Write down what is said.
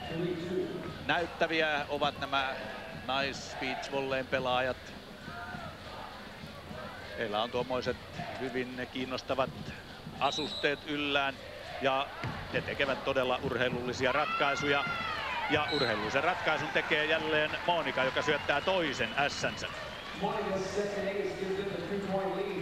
näyttäviä ovat nämä beach-volleyn pelaajat. Heillä on tuommoiset hyvin kiinnostavat asusteet yllään ja he tekevät todella urheilullisia ratkaisuja. Ja urheilullisen ratkaisun tekee jälleen Monika, joka syöttää toisen ässänsä.